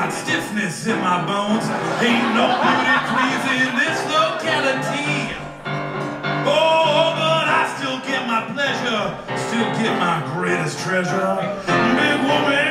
got stiffness in my bones. Ain't no beauty queens in this locality. Oh, but I still get my pleasure, still get my greatest treasure. Big woman.